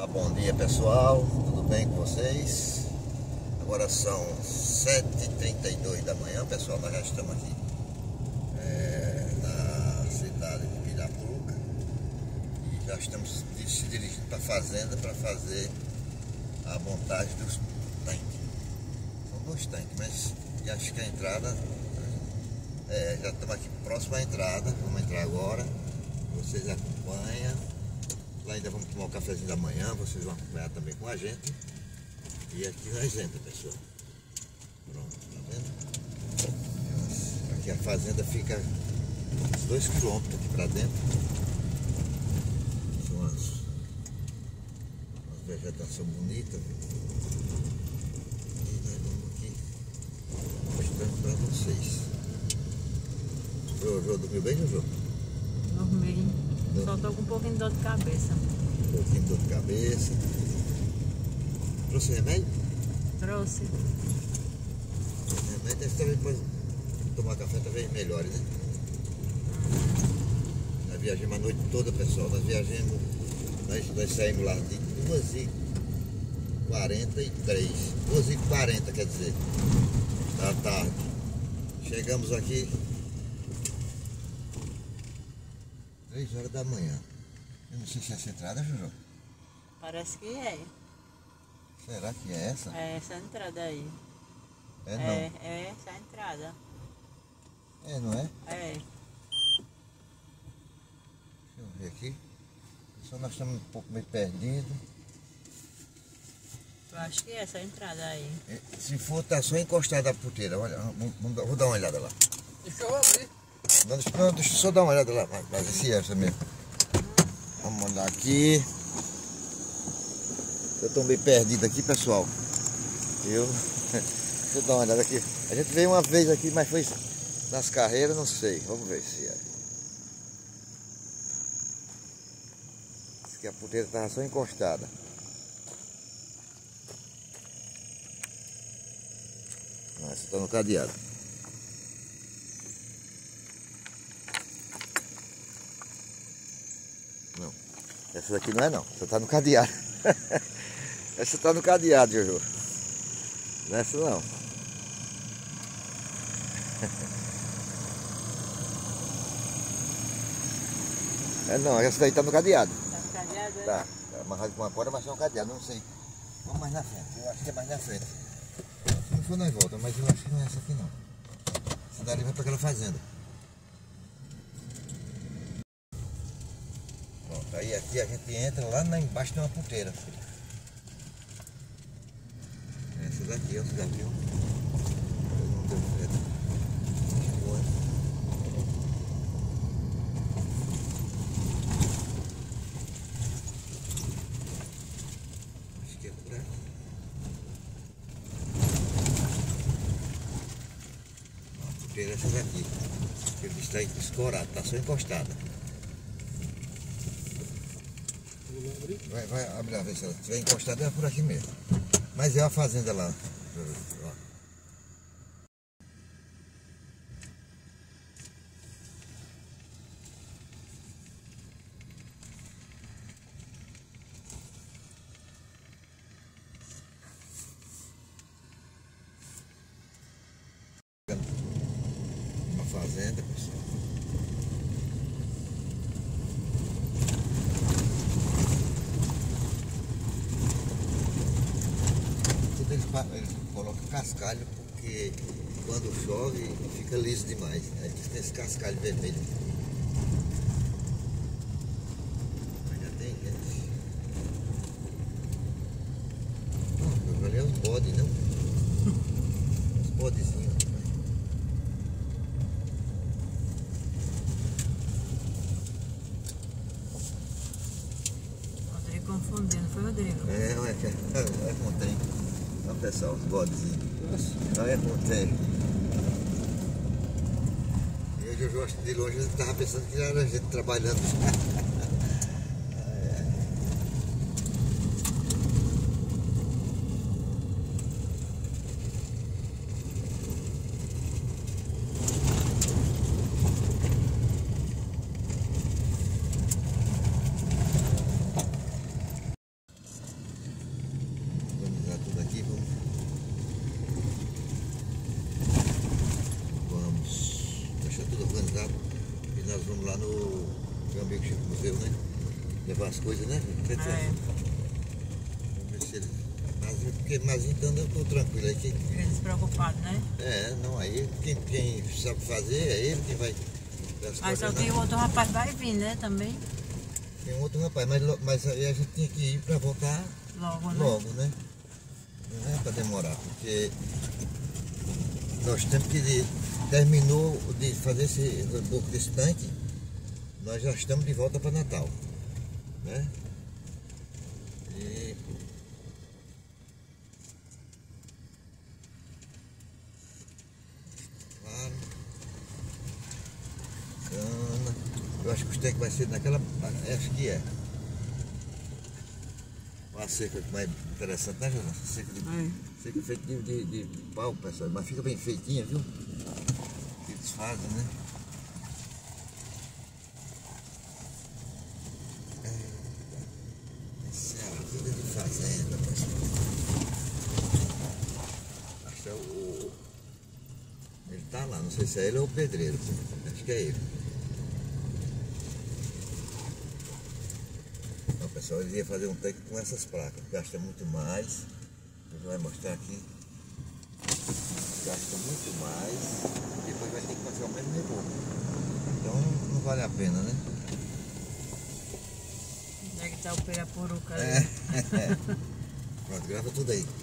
Bom dia, pessoal, tudo bem com vocês? Agora são 7h32 da manhã, pessoal. Nós já estamos aqui na cidade de Pirapuca e já estamos se dirigindo para a fazenda para fazer a montagem dos tanques. São 2 tanques, mas acho que a entrada já estamos aqui próximo à entrada. Vamos entrar agora, vocês acompanham. Lá ainda vamos tomar o cafezinho da manhã, vocês vão acompanhar também com a gente. E aqui nós entramos, pessoal. Pronto, tá vendo? Aqui a fazenda fica uns 2 km aqui pra dentro. São umas vegetação bonita. E nós vamos aqui mostrando pra vocês. Jojo, dormiu bem, Jojo? Dormi. Só tô com um pouquinho de dor de cabeça. Um pouquinho de dor de cabeça. Trouxe remédio? Trouxe. Remédio deve depois tomar café talvez melhore, né? Nós viajamos a noite toda, pessoal. Nós saímos lá de 2h43. 2h40, quer dizer, da tarde. Chegamos aqui 3 horas da manhã. Eu não sei se é essa entrada, Jojo. Parece que é. Será que é essa? É essa entrada aí. É não? É essa a entrada. É, não é? É. Deixa eu ver aqui. Só nós estamos um pouco meio perdidos. Eu acho que é essa a entrada aí. Se for, tá só encostado a puteira. Olha, vou dar uma olhada lá. Deixa eu abrir. Não, deixa eu só dar uma olhada lá, mas se é essa mesmo. Vamos olhar aqui. Eu estou meio perdido aqui, pessoal. Deixa eu dar uma olhada aqui. A gente veio uma vez aqui, mas foi nas carreiras, não sei. Vamos ver se é. Diz que a puteira estava só encostada. Essa está no cadeado. Não, essa daqui não é não, essa tá no cadeado. Essa tá no cadeado, Jojo. Não é essa não. É não, essa daí tá no cadeado. Tá no cadeado, é? Tá amarrado com uma corda, mas é um cadeado, não sei. Vamos mais na frente, eu acho que é mais na frente. Se não for nós volta, mas eu acho que não é essa aqui não. Essa dali vai para aquela fazenda. Pronto, aí aqui a gente entra lá embaixo tem uma puteira. Essa daqui, ó, você já viu? Não deu certo. Acho que é por aqui. A puteira é essa daqui. Ele está escorado, está só encostada. Vai abrir a ver se ela estiver encostada, é por aqui mesmo. Mas é a fazenda lá. Ó. Uma fazenda, pessoal. Eles colocam cascalho porque quando chove fica liso demais. Aí tem esse cascalho vermelho. Mas já tem gente. Não, ali é uns bodes, não? Uns bodezinhos. Rodrigo confundindo, foi Rodrigo? É como tem. Olha pessoal, os bodezinhos. Olha como tem. E o Jojo, acho que de longe ele estava pensando que era gente trabalhando. as coisas, né? Quer dizer, vamos ver se ele... Porque Mazinho então eu tô tranquilo aí. Fica despreocupado, né? Não, aí quem sabe fazer é ele que vai... Mas só que o outro rapaz vai vir, né, também? Tem um outro rapaz, mas aí a gente tinha que ir para voltar logo, né? Não é para demorar, porque nós temos que... Terminou de fazer esse reboco desse tanque, nós já estamos de volta para Natal, né? E... Claro. Cana. Eu acho que os tanques vai ser naquela... Acho que é. Uma cerca mais interessante, né, Jonas? Cerca feita de pau, pessoal. Mas fica bem feitinha, viu? Que eles fazem, né? Essa é a vida de fazenda, pessoal. Acho que é ele tá lá, não sei se é ele ou o pedreiro. Acho que é ele. Então, pessoal, ele ia fazer um tanque com essas placas. Gasta muito mais. Ele vai mostrar aqui. Gasta muito mais. Depois vai ter que fazer o mesmo reboco. Então não vale a pena, né? Onde é que tá o Pirapuruca ali? Pronto, grava tudo aí.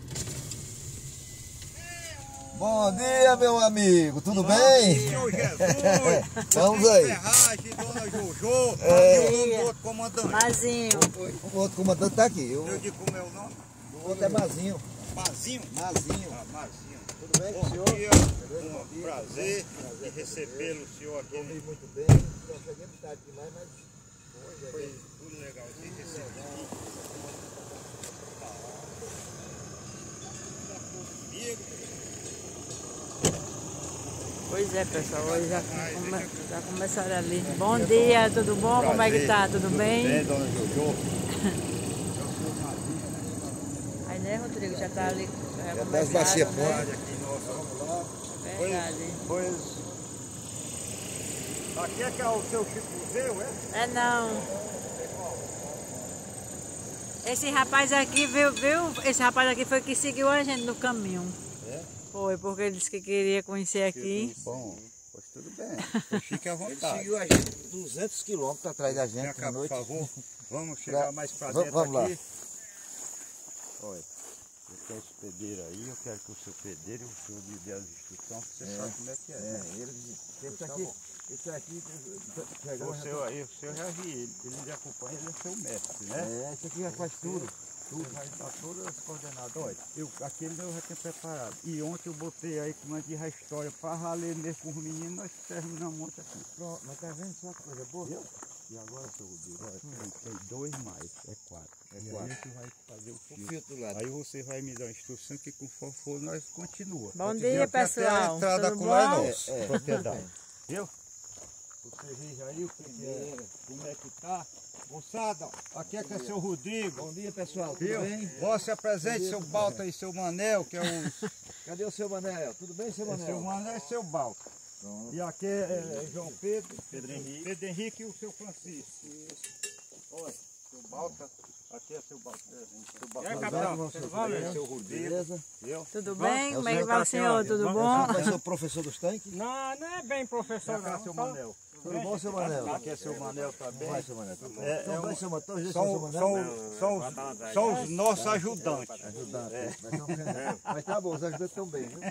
Bom dia, meu amigo, tudo bem? Senhor Jesus, Vamos aí. Ferragem, Dona Jojo, e o nome do outro comandante. Mazinho. O outro comandante tá aqui. Eu digo como é o nome? O outro é Mazinho. Mazinho? Mazinho. Ah, Mazinho. Tudo bem, Bom senhor? dia, um prazer de recebê-lo, senhor, aqui. Comi muito bem. Só cheguei tarde demais, mas Foi tudo legal, de receber. Pois é, pessoal, hoje já começaram ali. Bom dia, tudo bom? Como é que tá? Tudo bem? Tudo bem, Dona Jojo. Aí, né, Rodrigo? Já tá ali. já tá as bacias né? prontas. Aqui, nossa. Verdade. Pois... Aqui é que é o seu Chico, é? É não. Esse rapaz aqui viu? Esse rapaz aqui foi que seguiu a gente no caminho. É? Foi, porque ele disse que queria conhecer aqui. Bom, pois tudo bem. Fique à Ele vontade. seguiu a gente 200 quilômetros atrás da gente Cá, à noite. por favor, vamos chegar mais pra dentro Vamos lá. aqui. Olha, eu quero esse pedreiro aí, eu quero que o seu pedreiro, o senhor lhe dê as instruções, que você sabe como é que é. Né? Esse aqui O senhor aí, o senhor já viu ele lhe acompanha, ele é seu mestre, né? esse aqui já faz tudo. Tudo vai dar todas as coordenadas. Olha, aquele eu já tinha preparado. E ontem eu botei aí como é que a história para valer mesmo com os meninos, nós terminamos ontem aqui. Pronto, mas tá vendo só que coisa boa? Viu? E agora, seu Rodrigo, olha, tem dois mais, é quatro. E aí que vai fazer o fio. Filtro lá. Aí você vai me dar a instrução que conforme for nós continua. Bom dia, pessoal. Até a entrada Tudo com lá é bom? nosso, propriedade. Viu? Você veja aí o que é, como é que tá. Moçada, aqui é que é seu Rodrigo. Bom dia, pessoal. Tudo Viu? bem? Você apresente seu Balto aí, seu Manel, que é o... Cadê o seu Manel? Tudo bem, seu Manel? Seu Manel é seu Balto. Pronto. E aqui é João Pedro, Pedro Henrique e o seu Francisco. Olha, seu Balta, aqui é seu Balta. Seu Balta. Capitão, Tudo bom, seu Rodrigo. Beleza? Viu? Tudo bem? Como é que vai o senhor? Tudo bom? Vai ser o professor dos tanques? Não, não é bem professor, Cá, não. seu Manel. Tudo bom, seu Manel? Aqui é seu Manel também. Vai, seu Manel. Tudo bom? É, Então é vai, um- seu Manel. Todos eles são seu Manel? São os nossos ajudantes. Ajudante. Mas tá bom, os ajudantes estão bem, viu?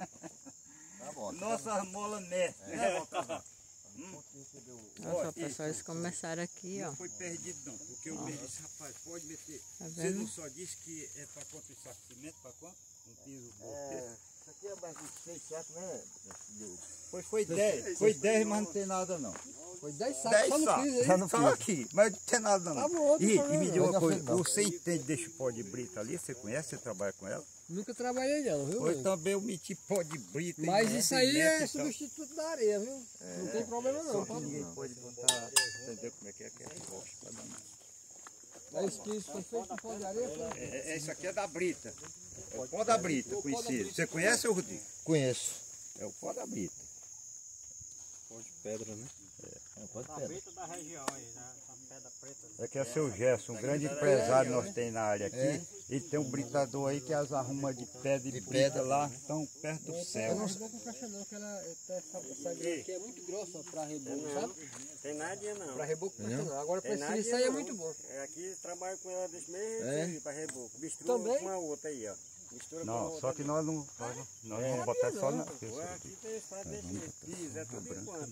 Tá bom. Nossa mola mestre, né, Baltazar? Olha só, pessoal, eles começaram aqui, ó. Não foi perdido não, porque eu mesmo disse, rapaz, pode meter. Tá Você vendo? não só disse que é para quanto isso aqui, cimento, para quanto? Um piso morteiro. Isso aqui é mais de 6 sacos, né? Foi 10, foi 10, mas não tem nada não. Foi 10 sacos 10 só no sacos, piso aí. só aqui, mas não tem nada não. Tá bom, E não tem me problema diga não. uma Mas coisa, não. você entende desse pó de brita ali? Você conhece, você trabalha com ela? Nunca trabalhei nela, viu? Pois também eu meti pó de brita. e Mas mando isso e aí meto é e tal. substituto da areia, viu? Não tem problema Só não. que ninguém pode botar, entendeu como é que é forte para danar. É isso que isso foi feito com pó de areia. Foi? Isso aqui é da brita. É o pó da brita, conhecido. Você conhece, Rodrigo? Conheço. É o pó da brita. É, pode pedra. da região aí, né? É que é seu Gerson, um grande empresário nós tem na área aqui. Ele tem um britador aí que as arruma de pedra e brita lá, estão perto do céu. Eu não vou com caixa não, que essa grama aqui é muito grossa para reboco, sabe? Tem nada não. Para reboco não. Agora para esse aí é muito bom. Aqui trabalho com ela desse mesmo para reboco. Mistura Também? com a outra aí, ó. Mistura com a Não, outra. só que nós não vamos botar só na pessoa. Aqui tem espaço desse piso, é tudo enquanto.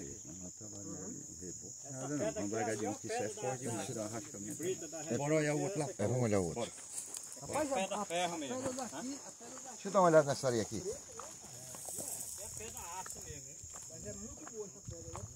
Nada não, vamos largadinho que isso é forte demais. Tirar um rachamento. Bora olhar o outro lá. Vamos olhar o outro. Rapaz, a pedra daqui, Deixa eu dar uma olhada nessa areia aqui. mas é muito boa essa pedra, né?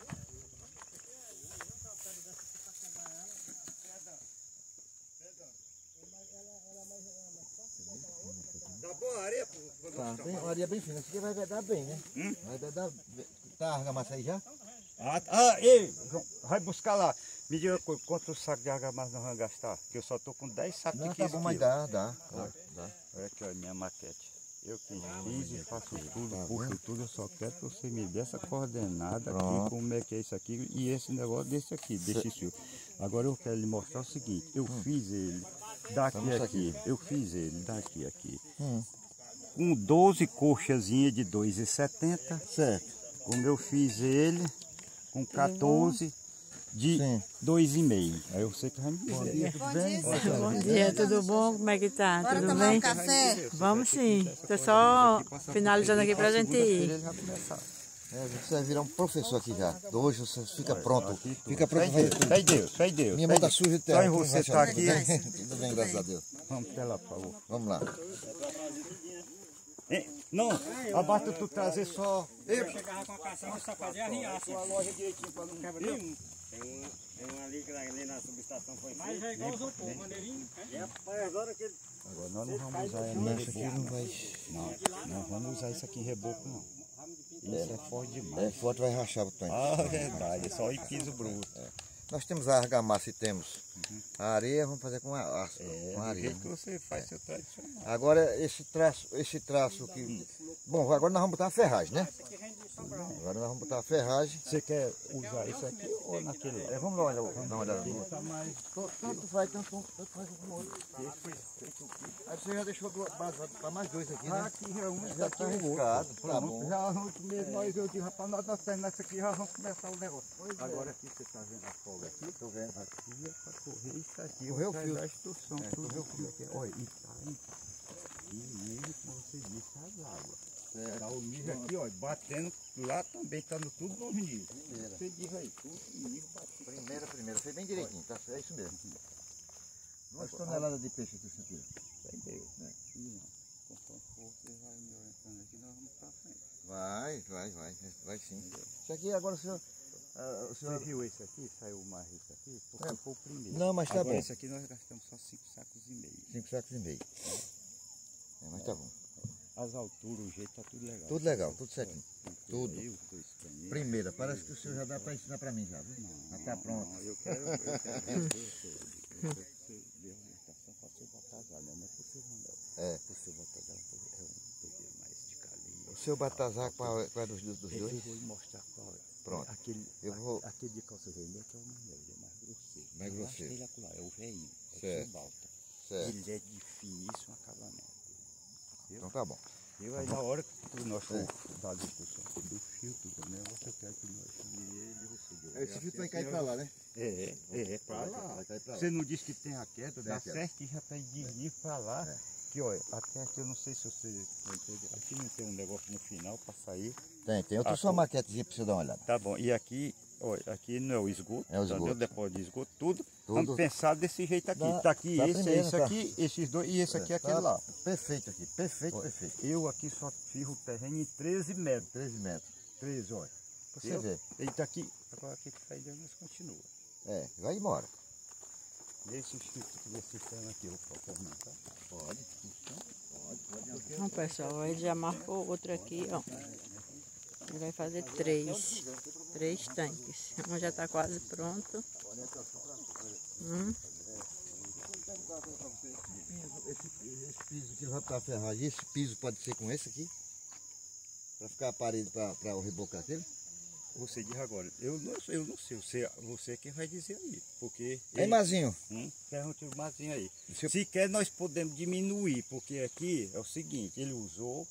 Dá boa areia, pô. Tá, tem uma areia bem fina. Isso aqui vai vedar bem, né? Vai vedar. Tá a argamassa aí já? Ei, João, vai buscar lá. Me diga quantos sacos de argamassa nós vamos gastar, que eu só tô com 10 sacos Não, de tá 15 bom, mas quilos. dá. Olha aqui, ó, minha maquete. Eu que fiz e faço tudo, puxo tudo, eu só quero que você me dê essa coordenada aqui, como é que é isso aqui, e esse negócio desse aqui, desse fio. Agora eu quero lhe mostrar o seguinte, eu fiz ele daqui aqui, eu fiz ele daqui aqui, com 12 coxazinhas de 2,70, Certo. como eu fiz ele com 14 de 2,5. Aí eu sei que vai me dizer. Tudo bem? Bom dia, tudo bom? Como é que tá? Bora Tudo tomar bem? um café? Vamos sim. Tô só finalizando aqui pra gente ir. Ele vai começar. Você vai virar um professor aqui já. Hoje você fica pronto. Fica pronto pra Fé em fazer Deus, tudo. fé em Deus, fé em Deus. Minha mão tá suja de terra. Só em você tá aqui. Tudo bem, graças a Deus. Vamos até lá, por favor. Vamos lá. Não, abasta tu trazer só. Eu chegava com a caçamba só fazia arriar. Uma loja direitinho para não quebrar. Tem uma ali na subestação foi feita. Mas é igual os outros, maneirinho. Rapaz, agora que Agora nós não vamos usar Isso aqui não vai. Não vamos usar isso aqui em reboco, não. Isso é forte demais. É forte, vai rachar o tanque. Ah, verdade, é só em piso bruto. Nós temos a argamassa e temos a areia, vamos fazer com a Do areia. jeito que você faz seu tradicional. Agora esse traço aqui. Bom, agora nós vamos botar a ferragem, né? Agora nós vamos botar a ferragem. Você quer usar isso aqui ou naquele lá? Vamos dar uma olhada no outro. Tanto faz como o outro. Aí você já deixou para mais dois aqui, né? Aqui é um, Já está arriscado. Tá bom. Já arranco mesmo, nós eu digo, rapaz, nós temos nessa aqui, já vamos começar o negócio. Agora aqui você está vendo a folga aqui? Estou vendo. Aqui é para correr isso aqui. Correr o fio. A instrução, tudo. Correr o fio aqui. Olha, e tá aí. E mesmo como você disse, as águas. Tá o nível aqui, ó, batendo lá também, tá no tudo nos níveis. Você diz aí, tudo no nível batendo. Primeira. Foi bem direitinho, tá? É isso mesmo. 2 toneladas de peixe aqui, você tira. Fé em Deus, né? E não. Conforme for, você vai me orientando aqui, nós vamos pra frente. Vai sim. Isso aqui agora o senhor. Você viu esse aqui? Saiu mais esse aqui? Porque foi o primeiro. Não, mas tá agora bom. esse aqui nós gastamos só 5 sacos e meio. 5 sacos e meio. Mas tá bom. As alturas, o jeito tá tudo legal. Tudo legal, tudo certinho. Tudo. Eu tô escaneando. Primeira, parece que o senhor já dá para ensinar para mim já, viu? Já tá pronto. Não, eu quero ver você dê orientação para você batazar, né? Não é por você não. É. Por você batazar é um período mais de calinha. O seu batazar qual é dos dois? Eu vou lhe mostrar qual é. Pronto. Aquele de calça vermelha que é o melhor, ele é mais grosseiro. Mais Eu grosseiro. acho que ele acolá, é o velhinho, é o Certo. seu balta. Certo. Ele é de finíssimo acabamento. Então tá bom. Eu aí na hora que nós for dar a discussão do filtro do negócio, eu quero que nós chame ele e você dê. Esse filtro vai cair para lá, né? Pra lá. Vai cair para lá. Você não disse que tem a queda, dá queda. certo que já está de ir para lá. Que olha, até aqui eu não sei se você vai entender. Aqui não tem um negócio no final para sair. Tem. Eu trouxe uma maquetezinha para você dar uma olhada. Tá bom, e aqui, olha, aqui não é o esgoto, É o esgoto. tá, o depósito de esgoto, tudo. Vamos pensar desse jeito aqui. Tá aqui tá esse, primeiro, esse tá. aqui, esses dois e esse aqui é aquele lá. Perfeito aqui, perfeito. Eu aqui só fiz o terreno em 13 metros. 13 metros. 13, olha. Pra você ver. Ele tá aqui, agora aqui que sai dentro, nós continua. Vai embora. Esse sistema aqui, eu posso aumentar? Pode. Então, pessoal, ele já marcou outro aqui, ó. Ele vai fazer 3 tanques. Um já tá quase pronto. Esse piso que vai para a ferragem, esse piso pode ser com esse aqui? Para ficar a parede para o rebocar aquele? Você diz agora, eu não sei, você é quem vai dizer aí, porque... Aí, Mazinho, Pergunte o Mazinho aí. Se quer, nós podemos diminuir, porque aqui é o seguinte, ele usou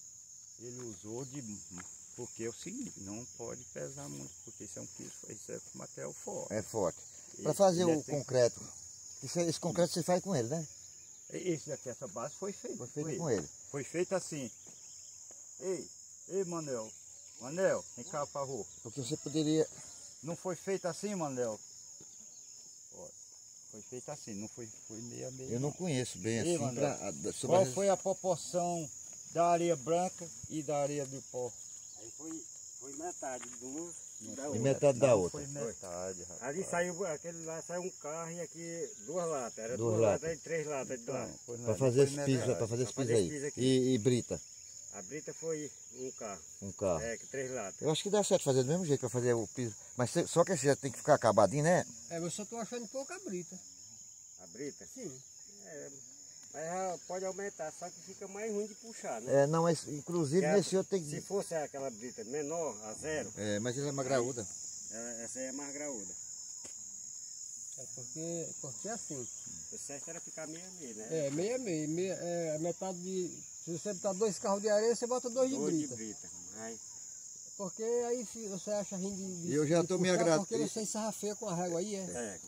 porque é o seguinte, não pode pesar muito, porque isso é um piso, isso é material forte. é forte. Para fazer o concreto, esse concreto você faz com ele, né? Esse daqui, essa base foi feita. Foi feito com ele. Foi feita assim. Ei, Manel, vem cá, por favor. Porque você poderia... Não foi feito assim, Manel? Olha, foi feito assim, não foi meio a meio. Eu não conheço bem Ei, assim. Qual foi a proporção da areia branca e da areia de pó? Aí foi metade de uma da E outra. metade da outra. Foi metade, rapaz. Ali saiu, aquele lá saiu um carro e aqui duas latas. Era Duas duas latas. latas e 3 latas de lá. Para fazer esse piso aí. aqui. E brita, A brita foi um carro. um carro. É, 3 latas. Eu acho que dá certo fazer do mesmo jeito para fazer o piso. Mas só que esse já tem que ficar acabadinho, né? Eu só tô achando pouca brita. A brita? Sim. É, mas pode aumentar, só que fica mais ruim de puxar, né? Não, mas inclusive Porque nesse outro tem Se que... fosse aquela brita menor, a 0, mas ele é uma graúda. essa aí é mais graúda. É porque assim, O certo era ficar meio a meio, né? é meio a meio, a metade de... Se você botar 2 carros de areia, você bota 2 de 2 de brita. brita. Mas Porque aí você acha ruim de Eu já de tô me puxar, agradando. Porque você sarrafeia com a régua aí,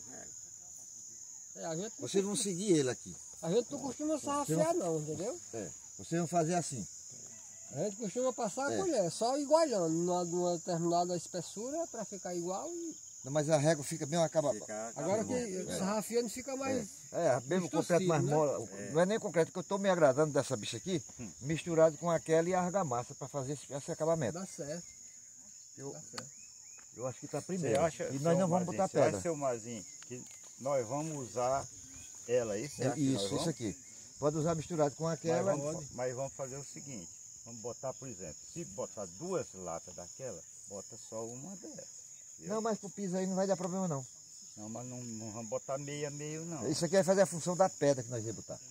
a gente, Vocês vão seguir ele aqui. a gente não costuma sarrafear não, entendeu? Vocês vão fazer assim. A gente costuma passar a colher, só igualando, numa determinada espessura para ficar igual. Mas a régua fica bem acabada. Agora que sarrafiando fica mais... Mesmo o Distorcido, concreto mais né? mole. Não é nem concreto, que eu estou me agradando dessa bicha aqui, misturado com aquela e a argamassa para fazer esse acabamento. Dá certo. Eu- Dá certo. Eu acho que está Você primeiro. acha, E nós não vamos botar pedra. Seu Mazinho, que nós vamos usar ela, isso? Isso aqui. Pode usar misturado com aquela. Mas vamos fazer o seguinte, vamos botar, por exemplo, se botar 2 latas daquela, bota só uma dessa. Não, mas pro piso aí não vai dar problema não. Não, mas não vamos botar meio a meio não. Isso aqui vai fazer a função da pedra que nós vamos botar.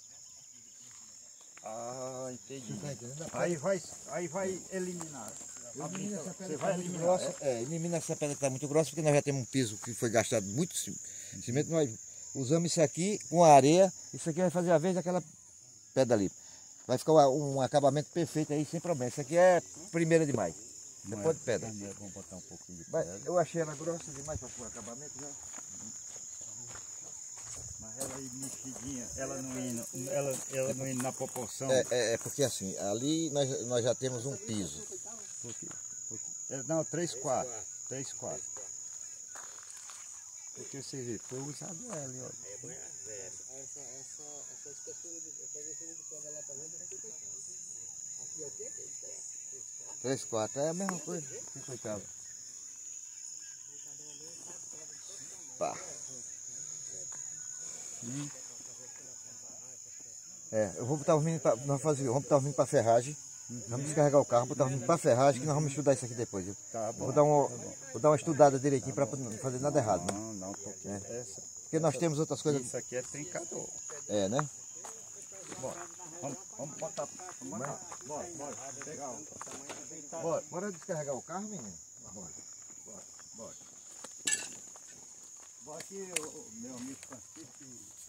Ah, entendi. Você tá entendendo? Aí vai eliminar. Elimina essa pedra Você que vai tá muito eliminar. grossa. Elimina essa pedra que está muito grossa, porque nós já temos um piso que foi gastado muito cimento. Nós usamos isso aqui com a areia. Isso aqui vai fazer a vez daquela pedra ali. Vai ficar um acabamento perfeito aí, sem problema. Isso aqui é 1ª de maio. Depois de pedra. Vamos botar um pouquinho de Mas pedra. eu achei ela grossa demais para pôr acabamento já. Mas ela aí mexidinha, ela não indo na proporção. Porque assim, ali nós já temos um piso. Não, 3/4. 3/4. Porque você vê, foi usado ela ali, ó. Essa espessura de pedra lá para dentro aqui é o quê? 3/4, é a mesma coisa. Que coitado. Pá. Eu vou botar os meninos para vamos botar os meninos para ferragem. Vamos descarregar o carro, botar os meninos para ferragem, que nós vamos estudar isso aqui depois. Viu? Tá bom. Vou dar uma estudada direitinho para não fazer nada errado. Né? Não, porque Porque nós temos outras coisas. isso aqui é trincador. Né? Bora, vamos botar. Bora. Pegar Bora descarregar o carro, menino? Bora. Bora aqui, meu amigo Francisco.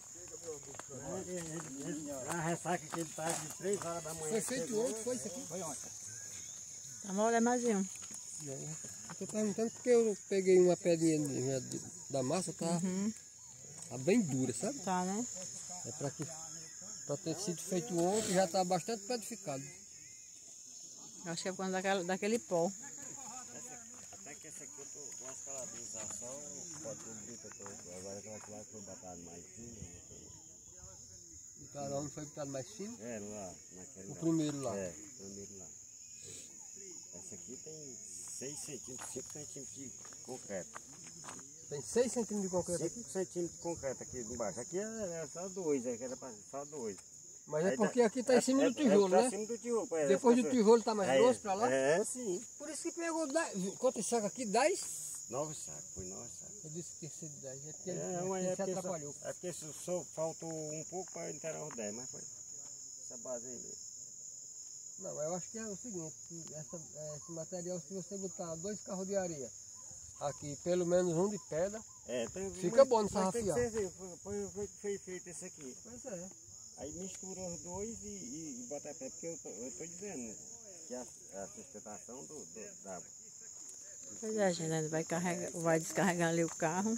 A ressaca que ele tá de 3 horas da manhã. Foi feito ontem, foi isso aqui? Foi ontem. Tá mole, Mazinho? Estou perguntando porque eu peguei uma pedrinha da massa, tá bem dura, sabe? Tá, né? É para ter sido feito ontem, já está bastante petrificado. Eu acho que é por conta daquele pó. Até que esse aqui eu tô com uma escalabilização, pode ter brita todo. Agora aquela lá que foi botado mais fino. O carão não foi botado mais fino? Lá, naquele O lá. primeiro lá. O primeiro lá. Essa aqui tem 6 centímetros, 5 centímetros de concreto. Tem 6 centímetros de concreto aqui. 5 centímetros de concreto aqui embaixo. Aqui é só 2, aqui era só 2. Mas é porque aqui está em cima do tijolo, Tá né? em cima do tijolo. Depois do tijolo está mais grosso para lá. Sim. Por isso que pegou 10. Quantos sacos aqui? 10? 9 sacos, foi 9 sacos. Eu disse que tinha sido 10. É porque Mas ele se atrapalhou. É porque só faltou um pouco para inteirar os 10, mas foi essa base aí mesmo. Não, eu acho que é o seguinte, que esse material, se você botar 2 carros de areia aqui, pelo menos um de pedra, fica bom nessa rafiar. Foi feito esse aqui. Pois é. Aí mistura os dois e bota a pé, porque eu tô dizendo que a sustentação da água. Pois é, gente, a gente vai descarregar ali o carro.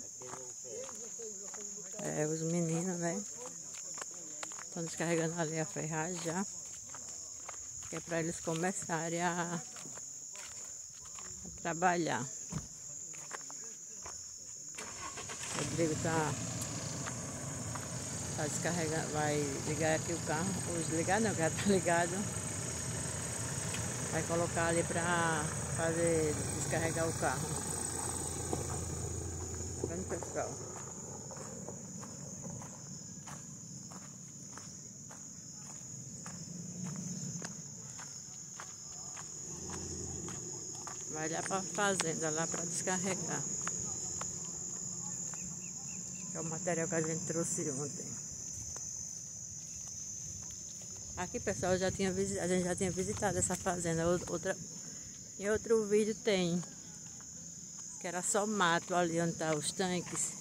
Os meninos, né? Estão descarregando ali a ferragem já. Que é para eles começarem a trabalhar. O Rodrigo tá descarregando, vai ligar aqui o carro. Ou desligar não, já tá ligado. Vai colocar ali para fazer descarregar o carro. Tá vendo, pessoal? Vai lá para a fazenda, lá para descarregar. É o material que a gente trouxe ontem. Aqui, pessoal, a gente já tinha visitado essa fazenda. Em outro vídeo tem. Que era só mato ali onde tá os tanques.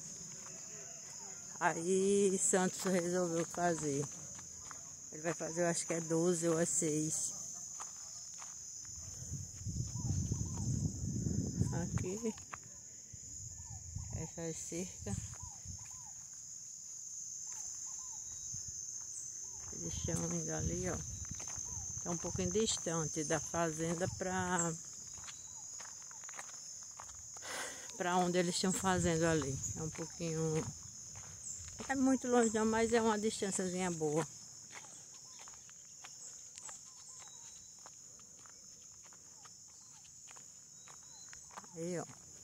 Aí Santos resolveu fazer. Ele vai fazer, eu acho que é 12 ou é 6. Aqui. Essa é cerca. Eles estão indo ali, ó. Tá um pouquinho distante da fazenda para onde eles estão fazendo ali. É um pouquinho... É muito longe não, mas é uma distânciazinha boa. Aí, ó.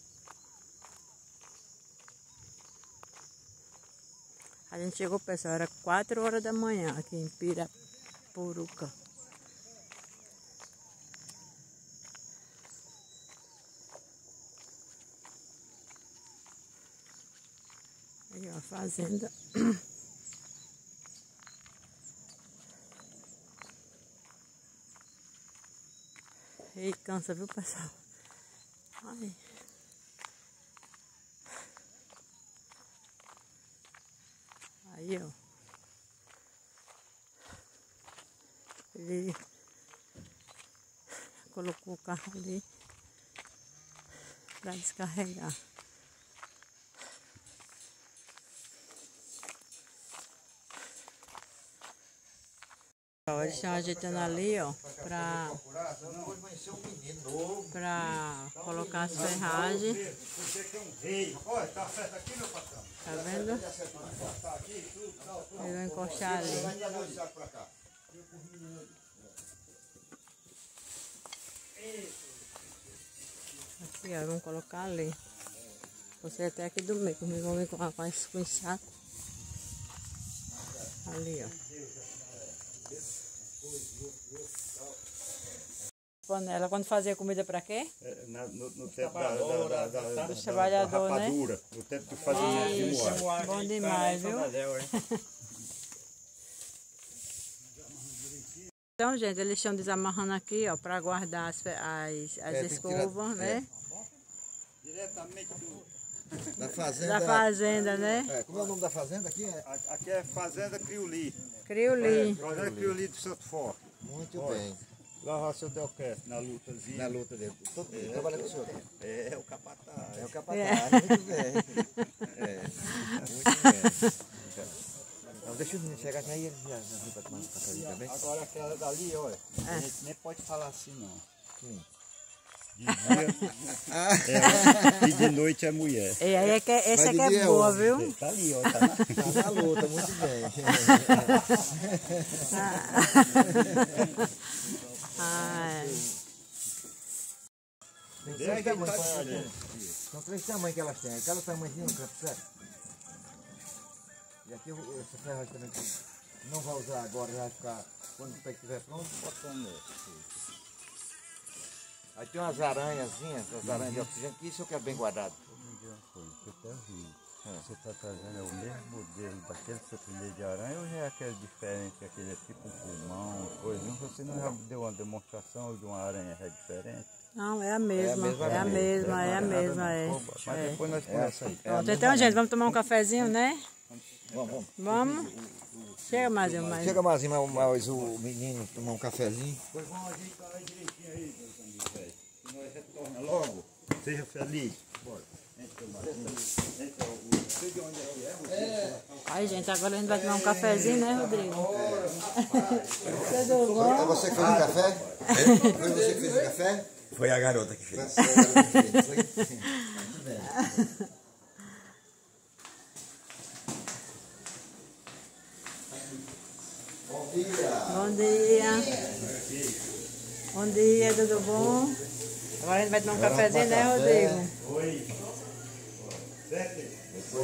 A gente chegou, pessoal, era 4 horas da manhã aqui em Piraporuca. Aí, ó, a fazenda. E cansa, viu, pessoal? Ai. Aí, ó. Ele colocou o carro ali para descarregar. Eles estão ajeitando ali, ó, para colocar as ferragens. Tá vendo? Eles vão encostar ali. Aqui, ó, vamos colocar ali. Você até aqui do meio, comigo vão vir com esse saco. Ali, ó. Panela, quando fazia comida para quê? No tempo dos trabalhadores, né? Rapadura. No tempo que fazia de moar. Bom demais, viu? Então, gente, eles estão desamarrando aqui, ó, para guardar as escovas, né? Diretamente Da fazenda. Da fazenda, né? Como é o nome da fazenda aqui? Aqui é Fazenda Criuli. Criuli. Fazenda Criuli de Santo Forte. Muito bem. Lá o seu Delquete, na lutazinha. Na luta dele. Trabalha com o senhor? É o capataz. É o capataz, muito bem. Muito bem. Então, deixa o menino chegar aqui, aí ele já vem para tomar um cafezinho também. Agora aquela dali, olha, a gente nem pode falar assim não. Sim. De dia e de noite é mulher. E aí essa aqui é boa, viu? Tá ali, ó. Tá na luta, muito bem. São 3 tamanhos que elas têm. Cada tamanhozinho no canto certo. E aqui essa ferragem também que não vai usar agora, já vai ficar quando o pé estiver pronto. Aí tem umas aranhazinhas, as aranhas de oxigênio, que isso eu quero bem guardado. Você está trazendo o mesmo modelo daquele seu primeiro de aranha ou já é aquele diferente, aquele é tipo um pulmão, coisa? Você não já deu uma demonstração de uma aranha já diferente? Não, é a mesma, é a mesma. Mas depois nós conversamos. Pronto, então, gente, vamos tomar um cafezinho, né? Vamos. Vamos? Chega, Mazinho, mais. Chega, Mazinho, mais o menino tomar um cafezinho. Pois vamos ajeitar aí direitinho aí, meus amigos, velho. Que nós retorna logo. Seja feliz. Bora. Aí, gente, agora a gente vai tomar um cafezinho, né, Rodrigo? Tudo bom? É você que fez o café? Foi você que fez o café? Foi a garota que fez. Bom dia. Bom dia. Bom dia, tudo bom? Agora a gente vai tomar um cafezinho, né, Rodrigo? Oi. Certo?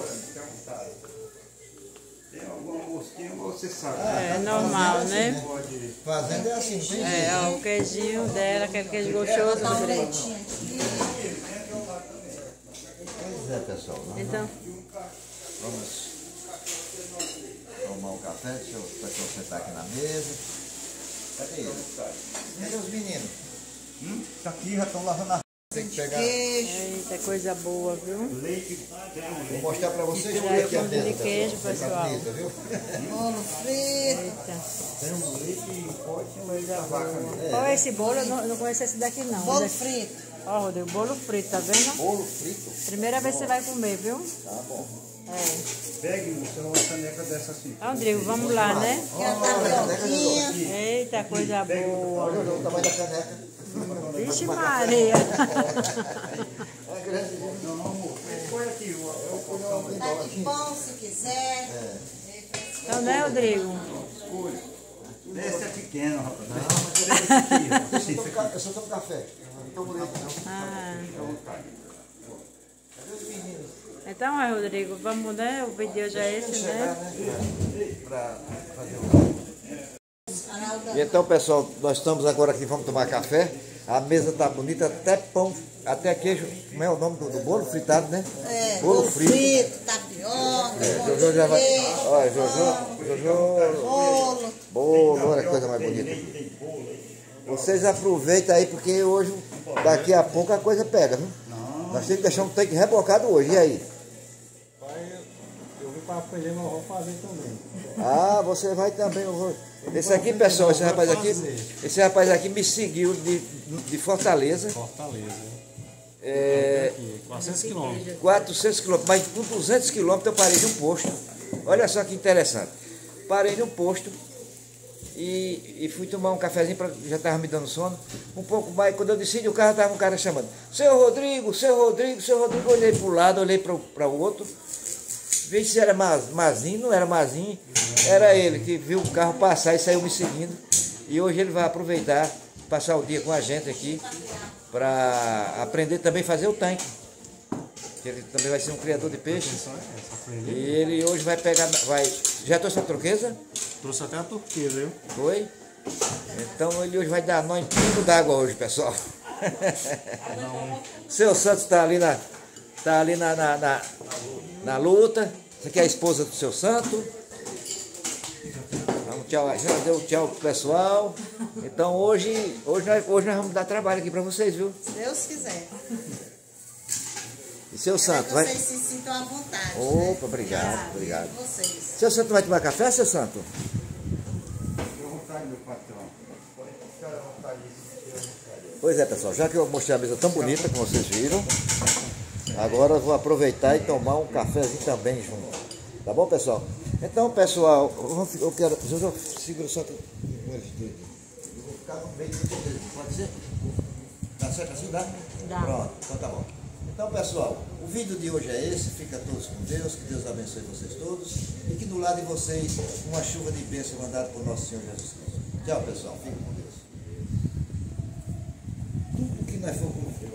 Tem alguma mosquinha, você sabe. É normal, né? Fazenda é assim, não tem jeito. Ó, o queijinho dela, aquele queijo gostoso, Rodrigo. Pois é, pessoal. Então, Vamos tomar um café. Deixa eu sentar aqui na mesa. Cadê ele? Cadê os meninos? Tá aqui, já estão lavando a... Tem que pegar. eita, coisa boa, viu? Vou mostrar pra vocês Já como é que é a fundo mesa. de queijo, Tá pessoal. bonita, viu? Eita, Tem um leite e pode ter um leite coisa boa. Qual é esse bolo? Eu não conheço esse daqui, não. Bolo frito. Ó, Rodrigo, bolo frito, tá vendo? Bolo frito. Primeira vez que você vai comer, viu? Tá bom. É. Pegue uma caneca dessa assim. Ó, Rodrigo, vamos lá, né? E a tapioquinha. Eita, coisa boa. Olha o tamanho da caneca. Vixe Maria. É grande. Põe aqui, Tá de bom se quiser. Então, né, Rodrigo? esse é pequeno, rapaz. Eu só tomo café. Não tomo leite, não. Ah. Cadê os meninos? Então, é, Rodrigo, vamos, né? O vídeo já é esse, Chegar, né? né? Pra fazer o... E então, pessoal, nós estamos agora aqui, vamos tomar café. A mesa tá bonita, até pão, até queijo. Como é o nome do bolo? Fritado, né? É, Bolo bolo frito. frito, tapioca, pão Jojo de já vai. queijo, Olha, Jojo. bolo. Bolo, olha que coisa mais bonita. Vocês aproveitem aí, porque hoje, daqui a pouco a coisa pega, viu? Nós temos que deixar um tanque rebocado hoje, e aí? Eu vim para aprender, mas vou fazer também. Ah, você vai também. Esse aqui, pessoal, esse rapaz aqui me seguiu de Fortaleza. Fortaleza. É, 400 quilômetros. 400 quilômetros, mas com 200 quilômetros eu parei num posto. Olha só que interessante. Parei num posto e fui tomar um cafezinho, já estava me dando sono. Um pouco mais, quando eu desci o carro, estava um cara chamando: Seu Rodrigo, seu Rodrigo, seu Rodrigo. Eu olhei para o lado, olhei para o outro. Vi se era Mazinho, não era Mazinho, era ele que viu o carro passar e saiu me seguindo. E hoje ele vai aproveitar, passar o dia com a gente aqui, para aprender também a fazer o tanque. Ele também vai ser um criador de peixe. E ele hoje vai pegar, já trouxe a turquesa? Trouxe até a turquesa, viu? Foi? Então ele hoje vai dar nó em pingo d'água hoje, pessoal. Seu Santos está ali na luta. Essa aqui é a esposa do seu Santo. Vamos, tchau, já deu tchau pro pessoal. Então hoje nós vamos dar trabalho aqui para vocês, viu? Se Deus quiser. E seu Santo, Que vai. vocês se sintam à vontade. Opa, obrigado, obrigado. Vocês. Seu Santo vai tomar café, seu Santo? Fica à vontade, meu patrão. Fica à vontade. Pois é, pessoal, já que eu mostrei a mesa tão bonita como vocês viram, agora eu vou aproveitar e tomar um cafezinho também junto. Tá bom, pessoal? Então, pessoal, eu quero... Eu seguro só com eles dois. Eu vou ficar no meio deles. Pode ser? Dá certo assim? Dá? Dá. Pronto, então tá bom. Então, pessoal, o vídeo de hoje é esse. Fica todos com Deus. Que Deus abençoe vocês todos. E que do lado de vocês, uma chuva de bênção mandada por nosso Senhor Jesus Cristo. Tchau, pessoal. Fiquem com Deus. Tudo que nós for